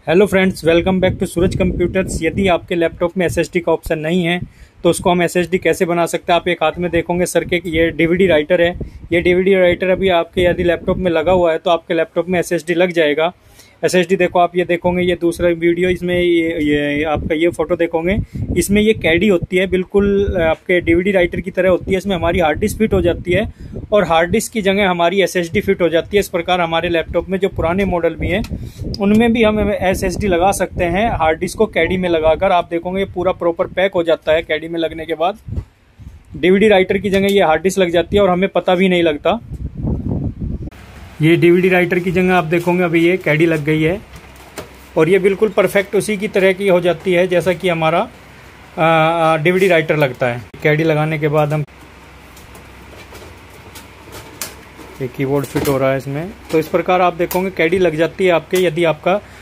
Hello friends, welcome back to Suraj computers. यदि आपके laptop में एसएसडी का ऑप्शन नहीं है तो उसको हम एसएसडी कैसे बना सकते हैं। आप एक हाथ में देखोगे सर के ये डीवीडी राइटर है। ये डीवीडी राइटर अभी आपके यदि लैपटॉप में लगा हुआ है तो आपके लैपटॉप में एसएसडी लग जाएगा। एसएसडी देखो, आप ये देखोगे, ये दूसरा वीडियो, इसमें ये आपका ये फोटो देखोगे, इसमें ये कैडी होती है, बिल्कुल आपके डीवीडी राइटर की तरह होती है। इसमें हमारी हार्ड डिस्क फिट हो जाती है और हार्ड डिस्क की जगह हमारी एसएसडी फिट हो जाती है। इस प्रकार हमारे लैपटॉप में जो पुराने मॉडल भी हैं उनमें भी हम एसएसडी लगा सकते हैं हार्ड डिस्क को कैडी में लगाकर। आप देखोगे पूरा प्रॉपर पैक हो जाता है कैडी में लगने के बाद। डीवीडी राइटर की जगह ये हार्ड डिस्क लग जाती है और हमें पता भी नहीं लगता। ये डीवीडी राइटर की जगह आप देखोगे अभी ये कैडी लग गई है और ये बिल्कुल परफेक्ट उसी की तरह की हो जाती है जैसा कि हमारा डीवीडी राइटर लगता है। कैडी लगाने के बाद हम ये कीबोर्ड फिट हो रहा है इसमें, तो इस प्रकार आप देखोगे कैडी लग जाती है आपके। यदि आपका